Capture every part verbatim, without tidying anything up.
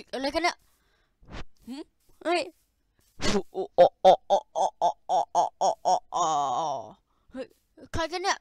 อะไรกันเนี่ยเฮ้ยโอ้โอ้โอ้โอ้โอ้โอ้โอ้โอ้โอ้โอ้โอ้เฮ้ยใครกันเนี่ย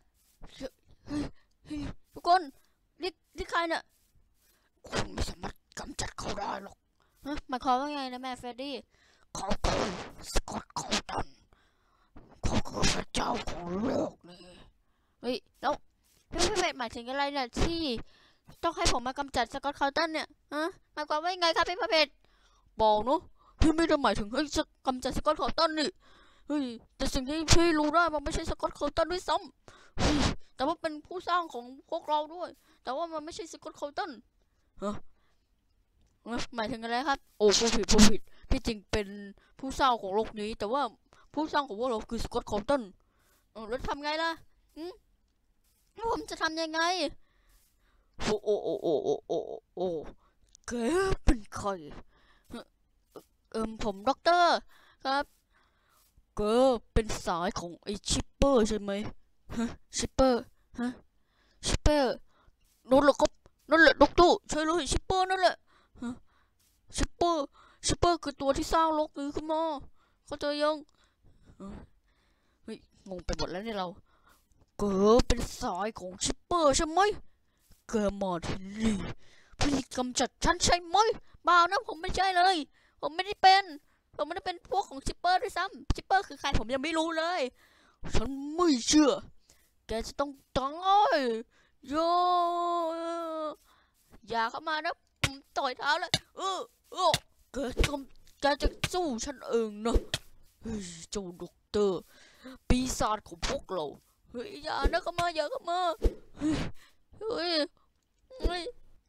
ทุกคนนี่นี่ใครเนี่ยคุณไม่สามารถกำจัดเขาได้หรอกหมายความว่าไงนะแม่เฟรดดี้เขาคือสกอตคอลตันเขาคือพระเจ้าของโลกเลยเฮ้ยแล้วพี่พี่เป็ดหมายถึงอะไรเนี่ยที่ต้องให้ผมมากำจัดสกอตคอลตันเนี่ยฮะหมายความว่ายังไงครับพี่เป็ดบอกเนาะพี่ไม่ได้หมายถึงให้กำจัดสกอตคอลตันนี่เฮ้ยแต่สิ่งที่พี่รู้ได้มันไม่ใช่สกอตคอลตันด้วยซ้ำเฮ้ยแต่ว่าเป็นผู้สร้างของพวกเราด้วยแต่ว่ามันไม่ใช่สกอตคอลตันฮะหมายถึงอะไรครับโอ้ผู้ผิดผู้ผิดพี่จริงเป็นผู้สร้างของโลกนี้แต่ว่าผู้สร้างของพวกเราคือสกอตคอลตันเออแล้วทำไงล่ะอืมผมจะทำยังไงโอ้โอ้โอ้โอ้โอ้โอ้โอ้แกเป็นใครเอิมผมด็อกเตอร์ครับแกเป็นสายของไอชิปเปอร์ใช่ไหมฮะชิปเปอร์ฮะชิปเปอร์นั่นแหละครับนั่นแหละด็อกเตอร์ใช่เลยชิปเปอร์นั่นแหละฮะชิปเปอร์ชิปเปอร์คือตัวที่สร้างโลกนี้ขึ้นมาเข้าใจยังเฮ้ยงงไปหมดแล้วเนี่ยเราแกเป็นสายของชิปเปอร์ใช่ไหมแกมาที่นี่เพื่อกำจัดฉันใช่ไหมเปล่านะผมไม่ใช่เลยผมไม่ได้เป็นผมไม่ได้เป็นพวกของชิปเปอร์ด้วยซ้ำชิปเปอร์คือใครผมยังไม่รู้เลยฉันไม่เชื่อแกจะต้องตายโยอย่าเข้ามานะผมต่อยเท้าเลยเออเออแกจะแกจะสู้ฉันเองนะเฮ้ยเจ้าด็อกเตอร์ปีศาจของพวกเราเฮ้ยอย่านะเข้ามาอย่าเข้ามาเฮ้ยเฮ้ยเฮ้ย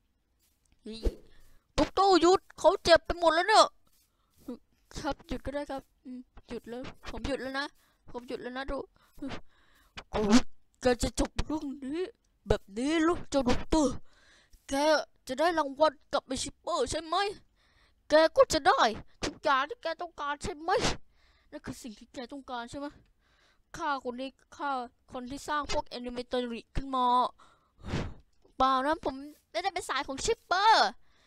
ด็อกเตอร์หยุดเขาเจ็บไปหมดแล้วเนี่ยครับหยุดก็ได้ครับหยุดแล้วผมหยุดแล้วนะผมหยุดแล้วนะดูโอ้แกจะจบเรื่องนี้แบบนี้ลูกเจ้าด็อกเตอร์แกจะได้รางวัลกับไอชิปเปอร์ใช่ไหมแกก็จะได้ทุกอย่างที่แกต้องการใช่ไหมนั่นคือสิ่งที่แกต้องการใช่ไหมฆ่าคนที่ฆ่าคนที่สร้างพวกแอนิเมเตอริขึ้นมาเปล่านะผมไม่ได้เป็นสายของชิปเปอร์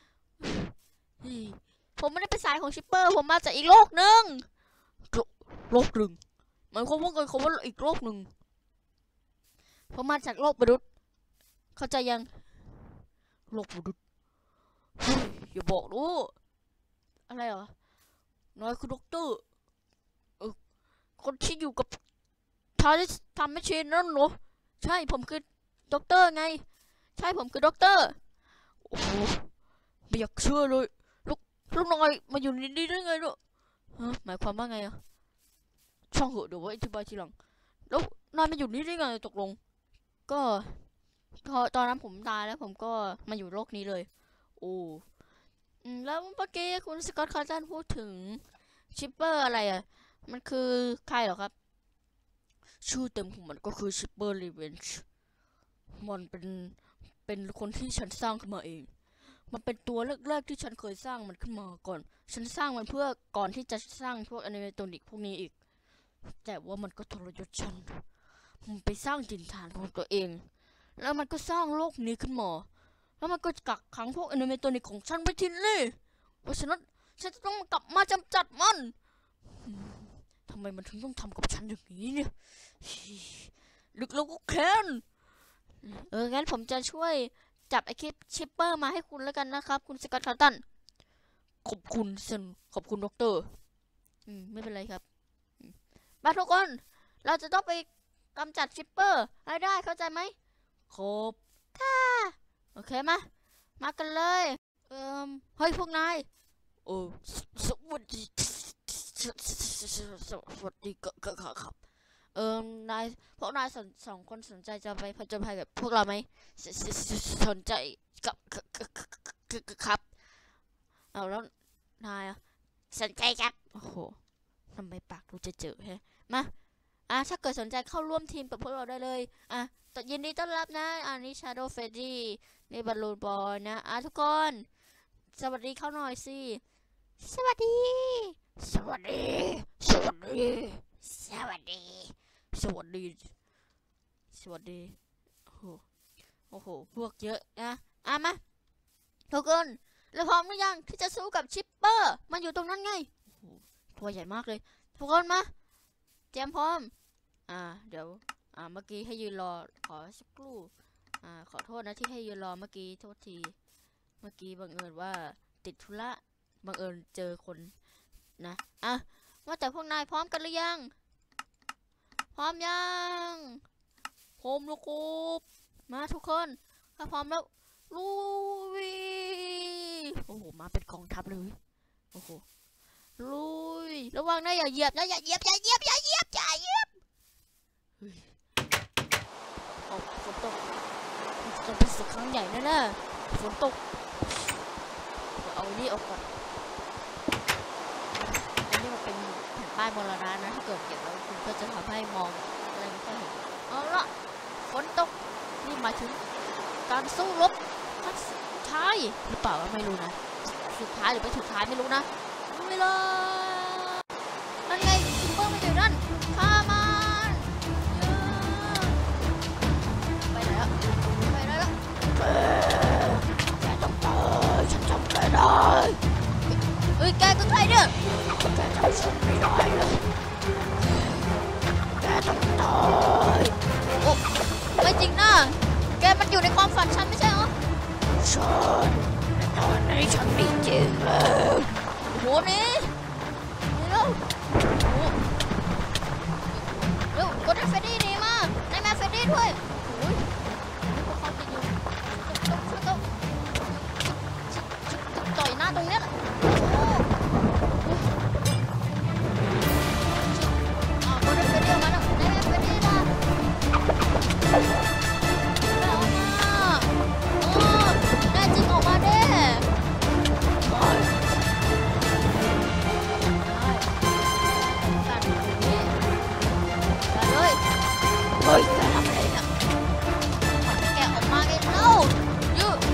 ผมไม่ได้เป็นสายของชิปเปอร์ผมมาจากอีกโลกหนึ่งโลกหนึ่งหมายความว่าไงเขาว่าอีกโลกหนึ่งผมมาจากโลกมนุษย์เข้าใจยังโลกมนุษย์อย่าบอกดูอะไรเหรอน้อยคือด็อกเตอร์คนที่อยู่กับทาริสทำไม่เชนนั่นเหรอใช่ผมคือด็อกเตอร์ไงใช่ผมคือด็อกเตอร์โอ้ไม่อยากเชื่อเลยลูกลูกน้อยมาอยู่ในนี้ได้ไงเนาะหมายความว่าไงอะช่างเหอะเดี๋ยวไว้อธิบายทีหลังแล้วนายมาอยู่นี่ได้ไงตกลงก็ตอนนั้นผมตายแล้วผมก็มาอยู่โลกนี้เลยโอ้แล้วเมื่อกี้คุณสกอตคาร์ตันพูดถึงชิปเปอร์อะไรอ่ะมันคือใครเหรอครับชื่อเต็มของมันก็คือชิปเปอร์รีเวนจ์มันเป็นเป็นคนที่ฉันสร้างขึ้นมาเองมันเป็นตัวแรกๆที่ฉันเคยสร้างมันขึ้นมาก่อนฉันสร้างมันเพื่อก่อนที่จะสร้างพวกอนิเมโตนิกพวกนี้อีกแต่ว่ามันก็ทรยศฉันมันไปสร้างถิ่นฐานของตัวเองแล้วมันก็สร้างโลกนี้ขึ้นมาแล้วมันก็กักขังพวกอนิเมโตนิกของฉันไว้ที่นี่เพราะฉะนั้นฉันจะต้องกลับมาจำจัดมันทำไมมันถึงต้องทำกับฉันอย่างนี้เนี่ยลึกแล้วก็แค้นเอองั้นผมจะช่วยจับไอคลิปชิปเปอร์มาให้คุณแล้วกันนะครับคุณสกอตคาร์ตันขอบคุณเซนขอบคุณด็อกเตอร์อืมไม่เป็นไรครับมาทุกคนเราจะต้องไปกำจัดชิปเปอร์ให้ได้เข้าใจไหมครบค่ะโอเคมามากันเลยเอ่อเฮ้ยพวกนายโอ้สวัสดีสวัสดีก็ครับเอ่อนายพวกนายสองคนสนใจจะไปผจญภัยกับพวกเราไหมสนใจกับครับเอาแล้วนายสนใจครับโอ้โหทำไมปากดูจะเจอฮะมาอ่ะถ้าเกิดสนใจเข้าร่วมทีมกับพวกเราได้เลยอ่ะยินดีต้อนรับนะอันนี้ชาโดว์เฟรดดี้นี่บอลลูนบอยนะอ่ะทุกคนสวัสดีเข้าหน่อยสิสวัสดีสวัสดีสวัสดีสวัสดีสวัสดีสวัสดีโอ้โหโอ้โหพวกเยอะนะอ่ะมาทุกคนแล้วพร้อมหรือยังที่จะสู้กับชิปเปอร์มันอยู่ตรงนั้นไงตัวใหญ่มากเลยทุกคนมาเตรียมพร้อมอ่าเดี๋ยวอ่าเมื่อกี้ให้ยืนรอขอสักครู่อ่าขอโทษนะที่ให้ยืนรอเมื่อกี้โทษทีเมื่อกี้บังเอิญว่าติดธุระบังเอิญเจอคนนะอ่ะว่าแต่พวกนายพร้อมกันหรือยังพร้อมยังพร้อมแล้วครับมาทุกคนถ้าพร้อมแล้วลุยโอ้โหมาเป็นกองทัพเลยโอ้โหลุยระวังนะอย่าเหยียบนะอย่าเหยียบอย่าเหยียบอย่าเหยียบอย่าเหยียบโอ้ฝนตกจะเป็นศึกครั้งใหญ่แน่ๆฝนตกเอานี่ออกก่อนอันนี้มันเป็นแผ่นป้ายมรณะนะถ้าเกิดเก็บแล้วคุณก็จะทำให้มองอะไรไม่ค่อยเห็นเอาละฝนตกนี่หมายถึงการสู้รบครั้งสุดท้ายหรือเปล่าไม่รู้นะสุดท้ายหรือไม่สุดท้ายไม่รู้นะไม่เลยนั่นไงซิมเบอร์ไม่อยู่นั่นฆ่ามันไปไหนแล้วไปไหนแล้วแกต้องตายฉันจำแกได้เฮ้ยแกคือใครเนี่ยแกจำฉันไม่ได้เลยแกต้องตายโอ้ไม่จริงนะแกมันอยู่ในความฝันฉันไม่ใช่เหรอฉันตอนนี้ฉันดีจริงเลยโหนี่นี่เร็วเร็วกดให้เฟรดดี้ดีมากนายแม่เฟรดดี้ด้วยโอ้ยพวกเขาจะอยู่ต้องต้องต้องต่อยหน้าตรงนี้แหละอ๋อกดให้เฟรดดี้ออกมาแล้วนายแม่เฟรดดี้ล่ะออกมาเด้ไปกันนี่กันเลยเฮ้ยจะทำอะไรเนี่ยแกออกมาไงเล่ายืด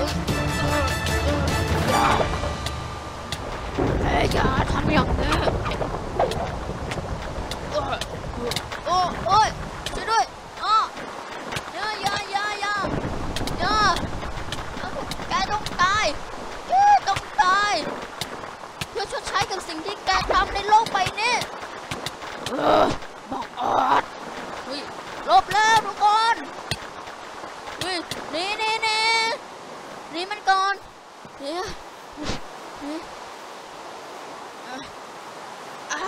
แกอย่าทำอย่างนี้โอ้โอ้ยช่วยด้วยอ๋ออย่าอย่าอย่าอย่าอย่าแกต้องตายต้องตายเพื่อชดใช้กับสิ่งที่แกทำในโลกใบนี้เออบอกออดเฮ้ยลบแล้วทุกคนเฮ้ยนี่นี่นี่นี่มันก่อนนี่นี่อ่า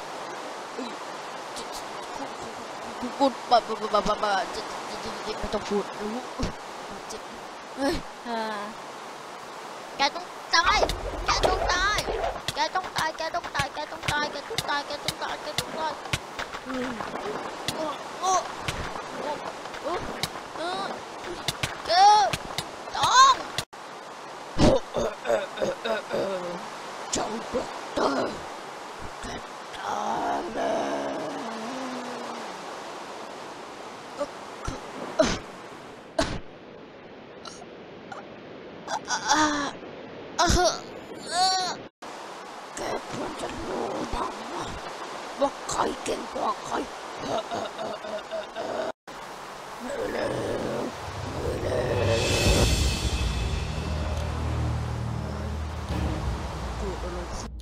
กูบะบะบะบะบะจะจะจะไม่ต้องพูดรู้เฮ้ยแกต้องตายแกต้องตายแกต้องตายแกต้องตายแกต้องตายแกต้องตายแกต้องตายแกต้องตายโอ้โอ้โอ้โอ้เออแกต้องเจ้าด็อกเตอร์แกตายแล้วแกควรจะรู้บ้างนะว่าใครเก่งกว่าใครไม่เร็วไม่เร็วเกิดอะไรขึ้น